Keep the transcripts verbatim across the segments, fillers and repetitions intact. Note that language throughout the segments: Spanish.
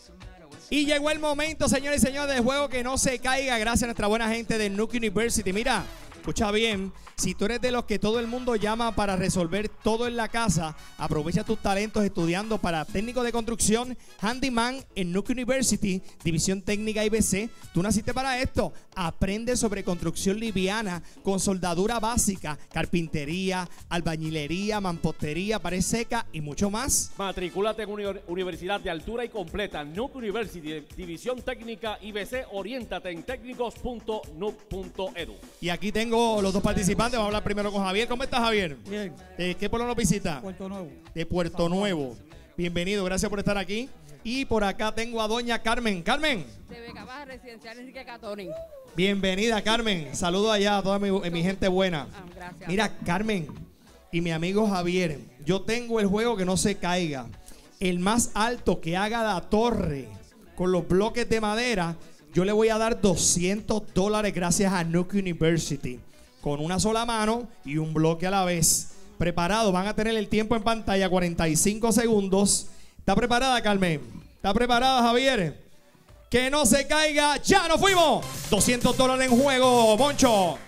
Y llegó el momento, señores y señores, del juego que no se caiga, gracias a nuestra buena gente de Nuke University. Mira, escucha bien, si tú eres de los que todo el mundo llama para resolver todo en la casa, aprovecha tus talentos estudiando para técnico de construcción, handyman en Nuke University, división técnica I B C. Tú naciste para esto. Aprende sobre construcción liviana con soldadura básica, carpintería, albañilería, mampostería, pared seca y mucho más. Matricúlate en una universidad de altura y completa, Nuke University, división técnica I B C. Oriéntate en técnicos punto nuke punto edu. Y aquí tengo los dos participantes. Vamos a hablar primero con Javier. ¿Cómo estás, Javier? Bien. ¿De qué pueblo nos visita? Puerto Nuevo. De Puerto Nuevo. Bienvenido, gracias por estar aquí. Y por acá tengo a doña Carmen. Carmen. De Vega Baja Residencial Enrique Catoni. Bienvenida, Carmen. Saludos allá a toda mi, mi gente buena. Ah, gracias. Mira, Carmen y mi amigo Javier, yo tengo el juego que no se caiga. El más alto que haga la torre con los bloques de madera, yo le voy a dar doscientos dólares gracias a Nuke University. Con una sola mano y un bloque a la vez. Preparado, van a tener el tiempo en pantalla, cuarenta y cinco segundos. ¿Está preparada, Carmen? ¿Está preparada, Javier? Que no se caiga, ya nos fuimos. doscientos dólares en juego, Moncho.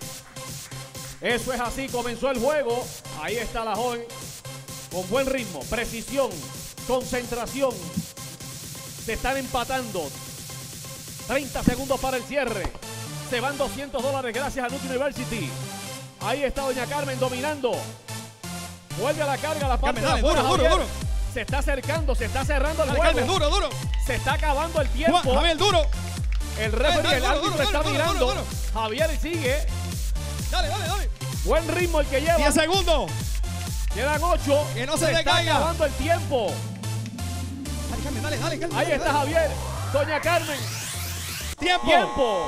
Eso es así, comenzó el juego. Ahí está la joven con buen ritmo, precisión, concentración. Se están empatando. treinta segundos para el cierre. Se van doscientos dólares gracias a Nuke University. Ahí está doña Carmen dominando. Vuelve a la carga la parte Carmen, de dale, afuera, duro, duro, Javier. duro. Se está acercando, se está cerrando el Dale, juego. Carmen, duro, duro. Se está acabando el tiempo. Juan, Javier, duro. El Dale, referee, dale, el duro, árbitro duro, está duro, mirando. duro, duro. Javier sigue. Dale, dale, dale. Buen ritmo el que lleva. diez segundos. Quedan ocho. Que no se te está caiga. acabando el tiempo. Dale, Carmen, dale, dale, Carmen. Ahí dale, está dale. Javier. Doña Carmen. Tiempo. Tiempo.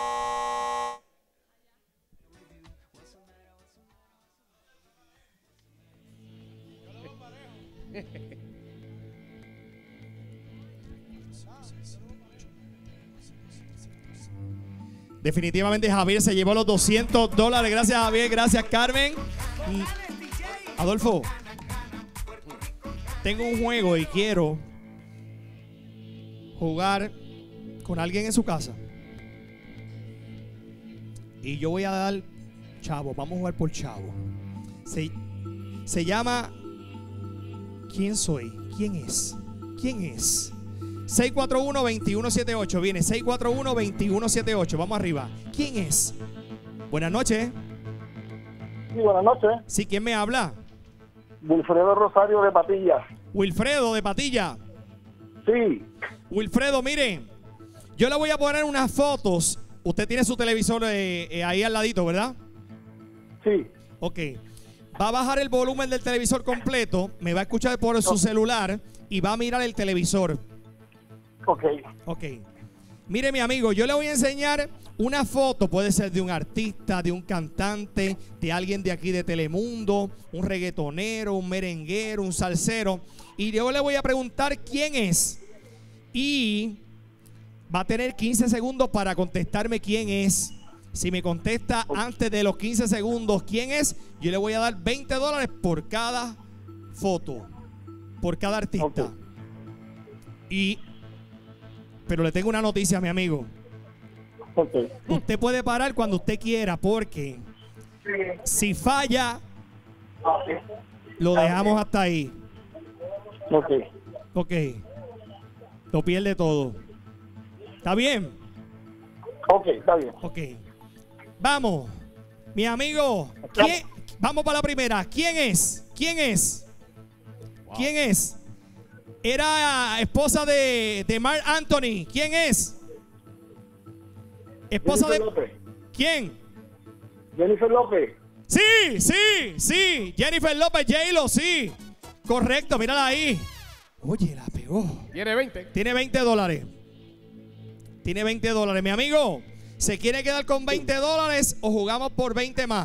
Definitivamente Javier se llevó los doscientos dólares. Gracias, Javier. Gracias, Carmen. Mm. Adolfo, tengo un juego y quiero jugar con alguien en su casa. Y yo voy a dar chavo. Vamos a jugar por chavo. Se, se llama ¿Quién soy? ¿Quién es? ¿Quién es? seis cuatro uno, dos uno siete ocho. Viene seis cuatro uno, dos uno siete ocho. Vamos arriba. ¿Quién es? Buenas noches. Sí, buenas noches. Sí, ¿quién me habla? Wilfredo Rosario de Patilla. Wilfredo de Patilla. Sí. Wilfredo, mire, yo le voy a poner unas fotos. Usted tiene su televisor eh, eh, ahí al ladito, ¿verdad? Sí. Ok. Va a bajar el volumen del televisor completo. Me va a escuchar por su celular y va a mirar el televisor. Ok. Ok. Mire, mi amigo, yo le voy a enseñar una foto. Puede ser de un artista, de un cantante, de alguien de aquí de Telemundo, un reggaetonero, un merenguero, un salsero. Y yo le voy a preguntar quién es. Y va a tener quince segundos para contestarme quién es. Si me contesta antes de los quince segundos quién es, yo le voy a dar veinte dólares por cada foto, por cada artista. Okay. Y pero le tengo una noticia, mi amigo. Okay. Usted puede parar cuando usted quiera, porque si falla, lo dejamos hasta ahí. Ok. Ok. Lo pierde todo. ¿Está bien? Ok, está bien. Ok. Vamos. Mi amigo. ¿Quién? Vamos para la primera. ¿Quién es? ¿Quién es? Wow. ¿Quién es? Era esposa de, de Marc Anthony. ¿Quién es? Esposa Jennifer de... López. ¿Quién? Jennifer López. Sí, sí, sí. Jennifer López, J-Lo, sí. Correcto, mírala ahí. Oye, la pegó. Tiene veinte. Tiene veinte dólares. Tiene veinte dólares. Mi amigo, ¿se quiere quedar con veinte dólares o jugamos por veinte más?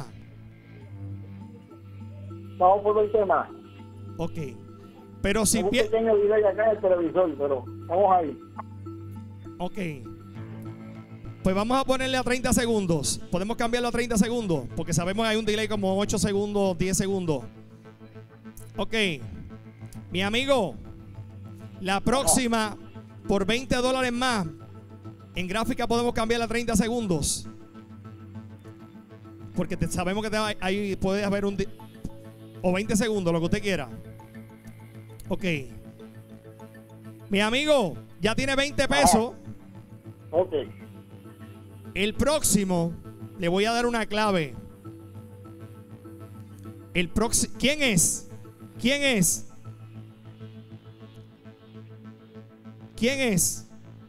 Vamos por veinte más. Ok. Pero si Hay un pierde... pequeño delay acá en el televisor, pero vamos ahí. Ok. Pues vamos a ponerle a treinta segundos. Podemos cambiarlo a treinta segundos, porque sabemos que hay un delay como ocho segundos, diez segundos. Ok. Mi amigo, la próxima por veinte dólares más, en gráfica podemos cambiar a treinta segundos. Porque te, sabemos que te, ahí puede haber un... O veinte segundos, lo que usted quiera. Ok. Mi amigo, ya tiene veinte pesos. Ok. El próximo, le voy a dar una clave. El próximo... ¿Quién es? ¿Quién es? ¿Quién es?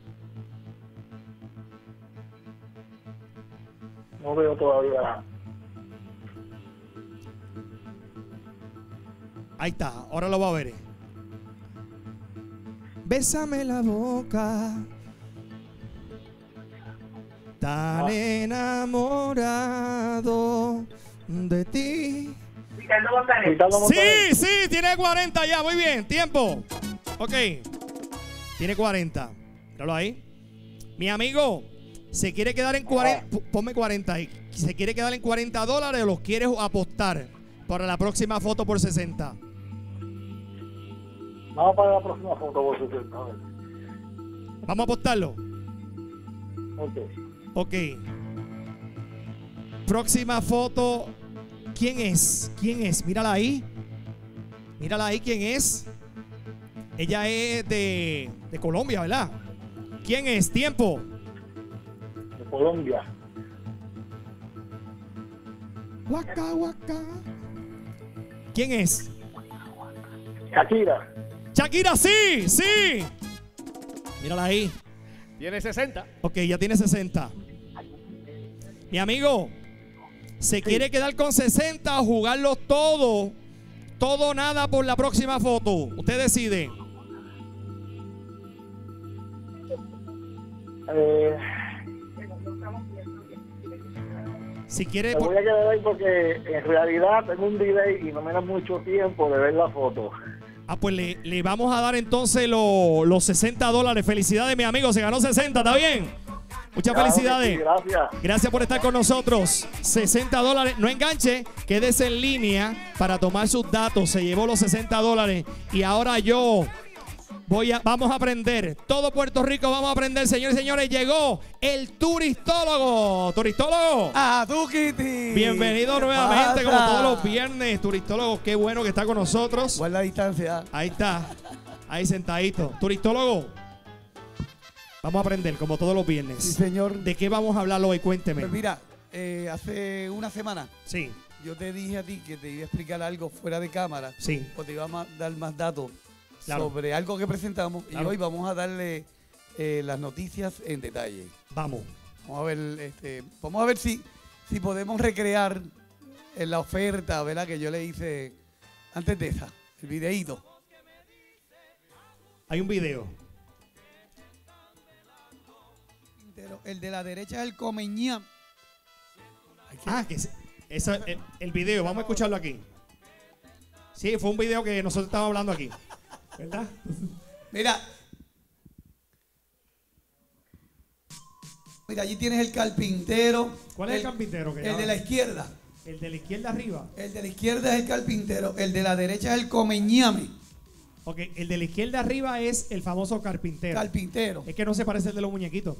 No veo todavía. Ahí está, ahora lo va a ver. Bésame la boca, tan Ah. enamorado de ti. Ricardo Montaner. Sí, sí, tiene cuarenta ya, muy bien, tiempo. Ok, tiene cuarenta. Míralo ahí. Mi amigo, ¿se quiere quedar en cuarenta? P- Ponme cuarenta ahí. ¿Se quiere quedar en cuarenta dólares o los quieres apostar para la próxima foto por sesenta? Vamos para la próxima foto, por sesenta. A ver. Vamos a apostarlo. Ok. Ok. Próxima foto. ¿Quién es? ¿Quién es? Mírala ahí. Mírala ahí, ¿quién es? Ella es de, de Colombia, ¿verdad? ¿Quién es? Tiempo. De Colombia. Waka, waka. ¿Quién es? Shakira. Shakira, sí, sí. Mírala ahí. Tiene sesenta. Ok, ya tiene sesenta. Mi amigo, ¿se quiere quedar con sesenta o jugarlo todo? Todo o nada por la próxima foto. Usted decide. Eh, Si quiere... me voy a quedar ahí porque en realidad tengo un delay y no me da mucho tiempo de ver la foto. Ah, pues le, le vamos a dar entonces lo- los sesenta dólares. Felicidades, mi amigo. Se ganó sesenta, ¿está bien? Muchas Claro que felicidades. sí, gracias. Gracias por estar con nosotros. sesenta dólares. No enganche, quédese en línea para tomar sus datos. Se llevó los sesenta dólares. Y ahora yo voy a, vamos a aprender. Todo Puerto Rico vamos a aprender, señores y señores. Llegó el turistólogo. Turistólogo. ¡Ah, tú, Kitty! Bienvenido ¿Qué nuevamente, como pasa? todos los viernes. Turistólogo, qué bueno que está con nosotros. Guarda la distancia. Ahí está, ahí sentadito. Turistólogo, vamos a aprender como todos los viernes. Sí, señor. ¿De qué vamos a hablar hoy? Cuénteme. Pues mira, eh, hace una semana Sí, yo te dije a ti que te iba a explicar algo fuera de cámara. sí. O te iba a ma- dar más datos Claro. sobre algo que presentamos. Claro. Y hoy vamos a darle eh, las noticias en detalle. Vamos. Vamos a ver, este, vamos a ver si, si podemos recrear en la oferta, ¿verdad? Que yo le hice antes de esa, el videíto. Hay un video. Pero el de la derecha es el Comeñán. Ah, que se- eso, el, el video, vamos a escucharlo aquí. Sí, fue un video que nosotros estábamos hablando aquí. ¿Verdad? Mira. Mira, allí tienes el carpintero. ¿Cuál es el carpintero que El llama? de la izquierda. El de la izquierda arriba. El de la izquierda es el carpintero. El de la derecha es el Comeñame. Ok, el de la izquierda arriba es el famoso carpintero. Carpintero. Es que no se parece al de los muñequitos.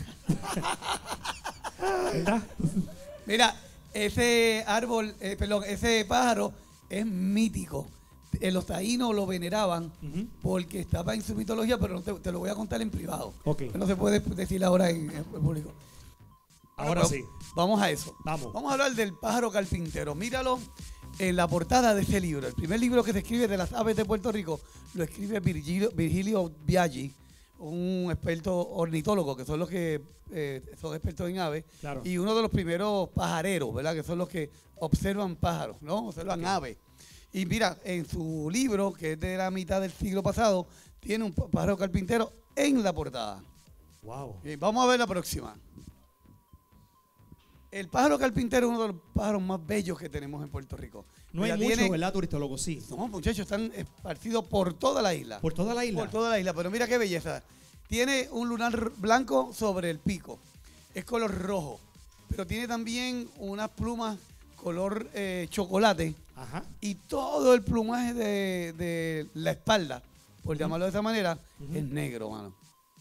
¿Verdad? Mira, ese árbol, eh, perdón, ese pájaro es mítico. Eh, los taínos lo veneraban Ujú. porque estaba en su mitología, pero no te, te lo voy a contar en privado. Ok. No se puede decir ahora en, en público. Ahora Bueno, sí. Vamos a eso. Vamos. Vamos a hablar del pájaro carpintero. Míralo en la portada de ese libro. El primer libro que se escribe de las aves de Puerto Rico lo escribe Virgilio, Virgilio Biaggi, un experto ornitólogo, que son los que eh, son expertos en aves. Claro. Y uno de los primeros pajareros, ¿verdad? Que son los que observan pájaros, ¿no? Observan aves. Y mira, en su libro, que es de la mitad del siglo pasado, tiene un pájaro carpintero en la portada. Wow. Bien, vamos a ver la próxima. El pájaro carpintero es uno de los pájaros más bellos que tenemos en Puerto Rico. No Mira, hay mucho, tiene- ¿verdad, turistólogo? Sí. No, muchachos, están esparcidos por toda la isla. Por toda la isla. Por toda la isla, pero mira qué belleza. Tiene un lunar blanco sobre el pico. Es color rojo. Pero tiene también unas plumas color eh, chocolate. Ajá. Y todo el plumaje de, de la espalda, por llamarlo de esa manera, Ujú. es negro, mano.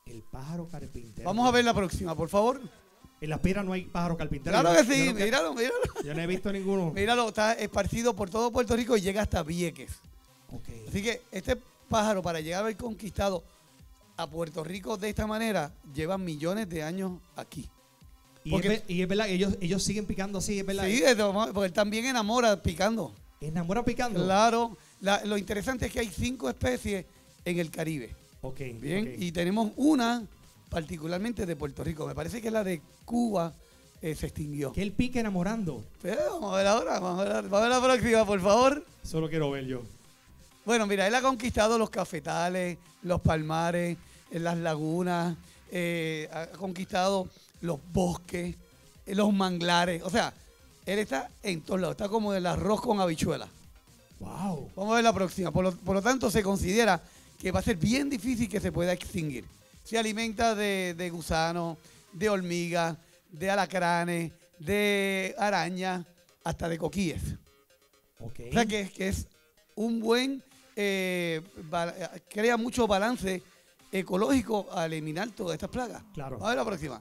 El pájaro carpintero. Vamos a ver la próxima, por favor. En Las Piedras no hay pájaro carpintero. Claro Yo- que sí, yo no- míralo, míralo. Yo no he visto ninguno. Míralo, está esparcido por todo Puerto Rico y llega hasta Vieques. Ok. Así que este pájaro, para llegar a haber conquistado a Puerto Rico de esta manera, lleva millones de años aquí. Y, porque- es, ver- y es verdad que ellos, ellos siguen picando así, es verdad. Sí, de todo modo, porque él también enamora picando. Enamora picando. Claro, la- lo interesante es que hay cinco especies en el Caribe. Ok. Bien, ok. y tenemos una particularmente de Puerto Rico. Me parece que la de Cuba eh, se extinguió. Que él pica enamorando. Pero vamos a ver ahora, vamos a ver, vamos a ver la próxima, por favor. Eso lo quiero ver yo. Bueno, mira, él ha conquistado los cafetales, los palmares, eh, las lagunas, eh, ha conquistado los bosques, eh, los manglares. O sea, él está en todos lados. Está como el arroz con habichuela. Wow. Vamos a ver la próxima. Por lo, por lo tanto, se considera que va a ser bien difícil que se pueda extinguir. Se alimenta de, de gusanos, de hormigas, de alacranes, de arañas, hasta de coquíes. Ok. O sea que, que es un buen, eh, ba- crea mucho balance ecológico al eliminar todas estas plagas. Claro. Vamos a ver la próxima.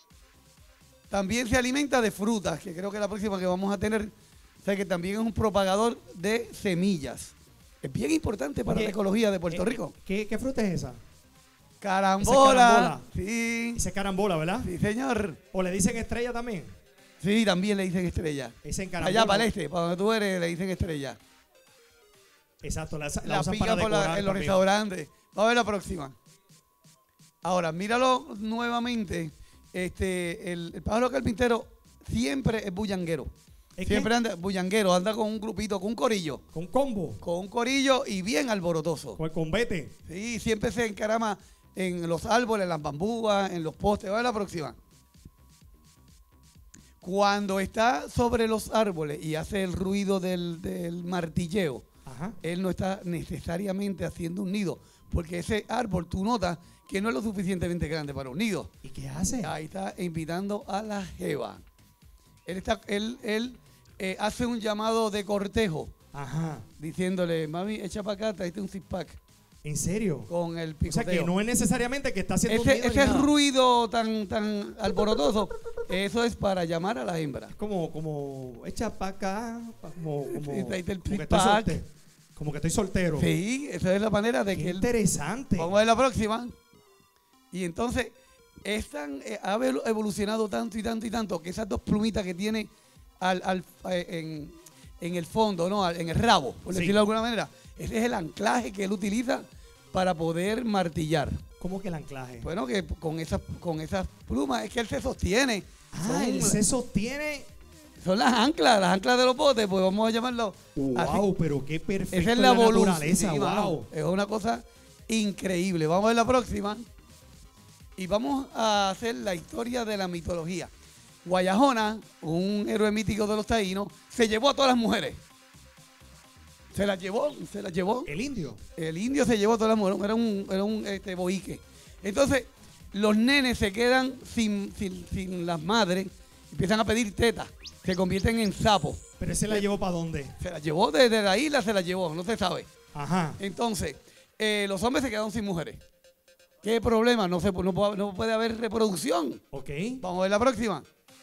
También se alimenta de frutas, que creo que es la próxima que vamos a tener. O sea que también es un propagador de semillas. Es bien importante para Oye, la ecología de Puerto Eh, Rico. ¿Qué, qué fruta es esa? Carambola. carambola. Sí, Esa es carambola, ¿verdad? sí, señor. ¿O le dicen estrella también? Sí, también le dicen estrella. Esa en carambola. Allá para el este, para donde tú eres, le dicen estrella. Exacto, la, la, La usan pica para por la- decorar en los también. restaurantes. Vamos a ver la próxima. Ahora, míralo nuevamente. Este, el, el pájaro carpintero siempre es bullanguero. ¿Es Siempre qué? anda bullanguero, anda con un grupito, con un corillo. Con combo. Con un corillo y bien alborotoso. Con el combate. Sí, siempre se encarama en los árboles, en las bambúas, en los postes. Vamos a ver la próxima. Cuando está sobre los árboles y hace el ruido del, del martilleo, Ajá. él no está necesariamente haciendo un nido, porque ese árbol tú notas que no es lo suficientemente grande para un nido. ¿Y qué hace? Ahí está invitando a la jeva. Él, está, él, él eh, hace un llamado de cortejo, Ajá. diciéndole, mami, echa para acá, tráete un six-pack ¿En serio? con el O picoteo. sea que no es necesariamente que está haciendo un Ese, nido ni ese nada. ruido tan, tan alborotoso, eso es para llamar a la hembra. Es como, como, echa para acá, pa- como, como, Sí, ahí está el como, que six estoy pack. solte- como que estoy soltero. Sí, esa es la manera de Qué que él... interesante. Vamos a ver la próxima. Y entonces, es tan, eh, ha evolu- evolucionado tanto y tanto y tanto que esas dos plumitas que tiene al, al- eh, en, en el fondo, ¿no? Al- en el rabo, por Sí. decirlo de alguna manera, ese es el anclaje que él utiliza para poder martillar. ¿Cómo que el anclaje? Bueno, que con esas, con esas plumas es que él se sostiene. ah, son, él se sostiene. son las anclas, las anclas de los botes, pues vamos a llamarlo así. Wow, pero qué perfecto. Esa es la evolución. naturaleza. Sí, mano, Wow. es una cosa increíble. Vamos a ver la próxima. Y vamos a hacer la historia de la mitología. Guayajona, un héroe mítico de los taínos, se llevó a todas las mujeres. Se las llevó, se las llevó. El indio. El indio se llevó a todas las mujeres, era un, era un este, boique. Entonces, los nenes se quedan sin, sin, sin las madres, empiezan a pedir tetas, se convierten en sapos. Pero ese la llevó para dónde? Se las llevó desde la isla, se las llevó, no se sabe. Ajá. Entonces, eh, los hombres se quedaron sin mujeres. ¿Qué problema? No, se, no, puede, no puede haber reproducción. Ok. Vamos a ver la próxima.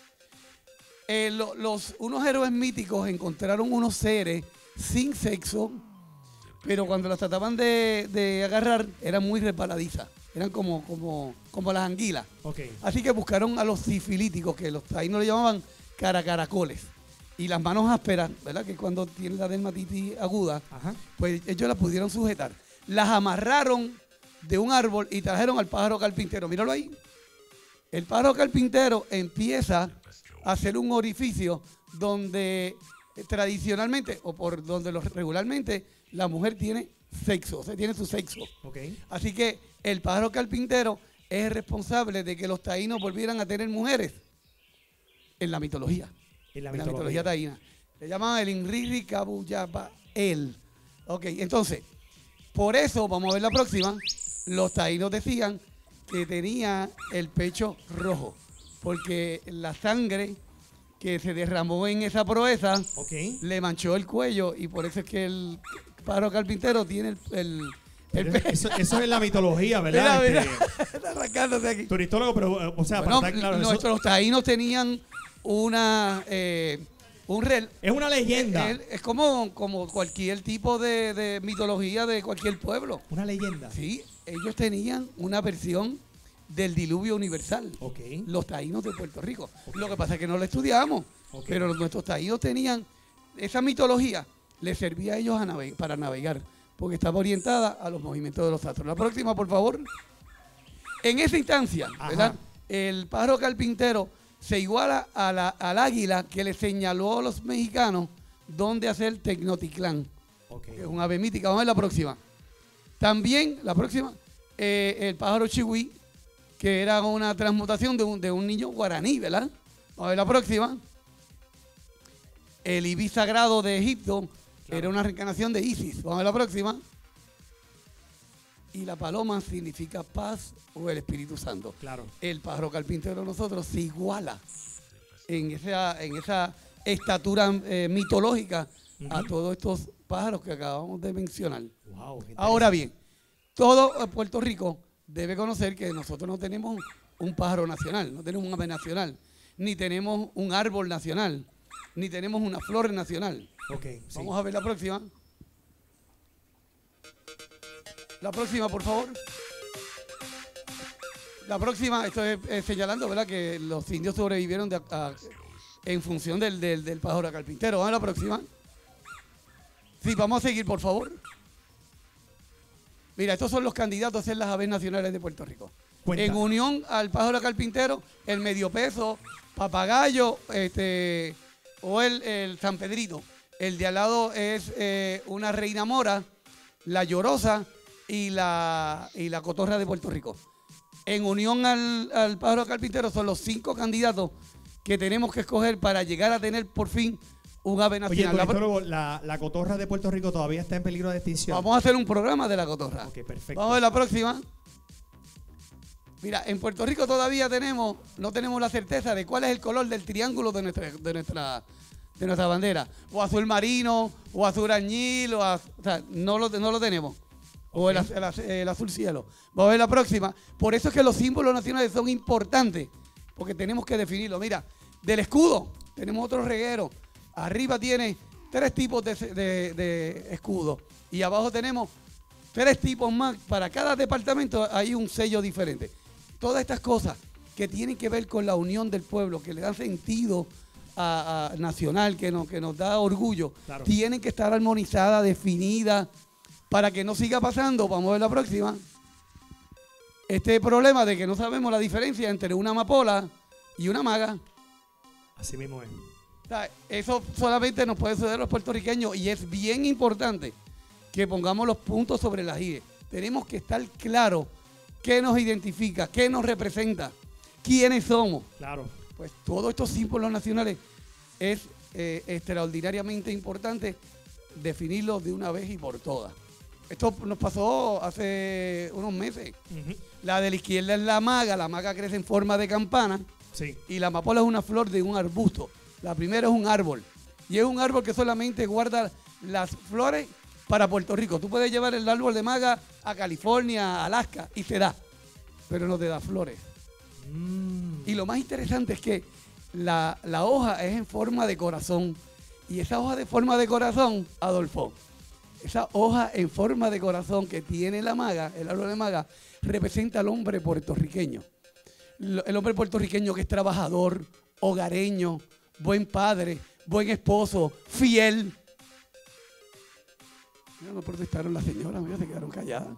Eh, lo- los, unos héroes míticos encontraron unos seres sin sexo, pero cuando las trataban de, de agarrar eran muy resbaladizas. Eran como, como, como las anguilas. Ok. Así que buscaron a los sifilíticos, que los taínos le llamaban caracaracoles. Y las manos ásperas, ¿verdad? Que cuando tienen la dermatitis aguda, Ajá. pues ellos las pudieron sujetar. Las amarraron de un árbol y trajeron al pájaro carpintero. Míralo ahí. El pájaro carpintero empieza a hacer un orificio donde eh, tradicionalmente, o por donde los, regularmente, la mujer tiene sexo, o sea, tiene su sexo. Ok. Así que el pájaro carpintero es responsable de que los taínos volvieran a tener mujeres en la mitología. En la En la mitología. mitología taína. Le llamaban el Inriri Kabuyabael. Ok, entonces, por eso, vamos a ver la próxima, los taínos decían que tenía el pecho rojo, porque la sangre que se derramó en esa proeza Ok. le manchó el cuello y por eso es que el pájaro carpintero tiene el... el- el Pero pe- Eso, eso es en la mitología, ¿verdad? Mira, Este, mira. arrancándose aquí. Turistólogo, pero, o sea, Bueno, para estar claro, nuestros eso taínos tenían una... Eh, un rel, es una leyenda. Es, es como, como cualquier tipo de, de mitología de cualquier pueblo. Una leyenda. Sí, ellos tenían una versión del diluvio universal. Ok. Los taínos de Puerto Rico. Okay. Lo que pasa es que no lo estudiamos. Okay. Pero nuestros taínos tenían esa mitología, les servía a ellos a naveg para navegar, porque estaba orientada a los movimientos de los astros. La próxima, por favor. En esa instancia, ¿verdad? El pájaro carpintero se iguala a la, al águila que le señaló a los mexicanos dónde hacer Tecnotitlán. Okay. Que es un ave mítica. Vamos a ver la próxima. También, la próxima, eh, el pájaro chihuí, que era una transmutación de un, de un niño guaraní, ¿verdad? Vamos a ver la próxima. El ibis sagrado de Egipto, claro, era una reencarnación de Isis. Vamos a ver la próxima. Y la paloma significa paz o el Espíritu Santo. Claro. El pájaro carpintero de nosotros se iguala en esa, en esa estatura eh, mitológica uh-huh. a todos estos pájaros que acabamos de mencionar. Wow, ahora bien, todo Puerto Rico debe conocer que nosotros no tenemos un pájaro nacional, no tenemos un ave nacional, ni tenemos un árbol nacional, ni tenemos una flor nacional. Okay, Vamos sí. a ver la próxima. La próxima, por favor. La próxima, estoy eh, señalando, ¿verdad?, que los indios sobrevivieron de, a, en función del, del, del pájaro carpintero. Vamos a la próxima. Sí, vamos a seguir, por favor. Mira, estos son los candidatos a ser las aves nacionales de Puerto Rico. Cuenta. En unión al pájaro carpintero, el medio peso, papagayo, este, o el, el San Pedrito. El de al lado es eh, una reina mora, la llorosa y la, y la cotorra de Puerto Rico. En unión al, al pájaro carpintero son los cinco candidatos que tenemos que escoger para llegar a tener por fin un ave nacional. Oye, la, la cotorra de Puerto Rico todavía está en peligro de extinción. Vamos a hacer un programa de la cotorra. Ok, perfecto. Vamos a ver la próxima. Mira, en Puerto Rico todavía tenemos, no tenemos la certeza de cuál es el color del triángulo de nuestra, de nuestra, de nuestra bandera. O azul marino, o azul añil, o, az, o sea, no lo, no lo tenemos. O el, el, el, el azul cielo. Vamos a ver la próxima. Por eso es que los símbolos nacionales son importantes, porque tenemos que definirlo. Mira, del escudo tenemos otro reguero. Arriba tiene tres tipos de, de, de escudo y abajo tenemos tres tipos más. Para cada departamento hay un sello diferente. Todas estas cosas que tienen que ver con la unión del pueblo, que le dan sentido a, a nacional, que nos, que nos da orgullo, claro, tienen que estar armonizadas, definidas, para que no siga pasando. Vamos a ver la próxima. Este problema de que no sabemos la diferencia entre una amapola y una maga. Así mismo es. O sea, eso solamente nos puede suceder a los puertorriqueños y es bien importante que pongamos los puntos sobre las i. Tenemos que estar claros qué nos identifica, qué nos representa, quiénes somos. Claro. Pues todos estos símbolos nacionales es eh, extraordinariamente importante definirlos de una vez y por todas. Esto nos pasó hace unos meses. Uh-huh. La de la izquierda es la maga, la maga crece en forma de campana. Sí. Y la amapola es una flor de un arbusto. La primera es un árbol. Y es un árbol que solamente guarda las flores para Puerto Rico. Tú puedes llevar el árbol de maga a California, a Alaska, y te da. Pero no te da flores. Mm. Y lo más interesante es que la, la hoja es en forma de corazón. Y esa hoja de forma de corazón, Adolfo, esa hoja en forma de corazón que tiene la maga, el árbol de maga, representa al hombre puertorriqueño. El hombre puertorriqueño que es trabajador, hogareño, buen padre, buen esposo, fiel. Mira, no protestaron las señoras, mira, se quedaron calladas.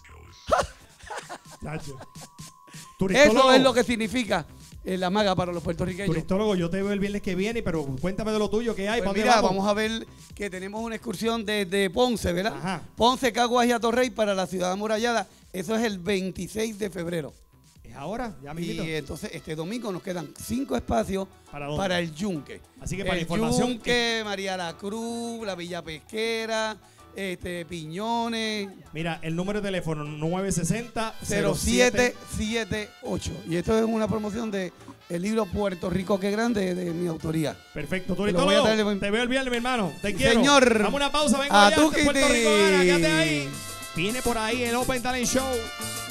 Eso es lo que significa eh, la maga para los puertorriqueños. Turistólogo, yo te veo el viernes que viene, pero cuéntame de lo tuyo que hay. Pues mira, vamos? vamos a ver que tenemos una excursión desde Ponce, ¿verdad? Ajá. Ponce, Caguas y Atorrey para la ciudad amurallada. Eso es el veintiséis de febrero. Ahora, ya me Y entonces este domingo nos quedan cinco espacios ¿Para, para el Yunque. Así que para el información, Yunque, María la Cruz, la Villa Pesquera, este, Piñones. Mira, el número de teléfono nueve sesenta cero siete siete ocho. Y esto es una promoción de el libro Puerto Rico Qué Grande de mi autoría. Perfecto, turistólogo. Te, te veo el viernes, mi hermano. Te quiero. Señor. Vamos a una pausa, vengo a allá. Tu Puerto Rico gana, quédate ahí. Viene por ahí el Open Talent Show.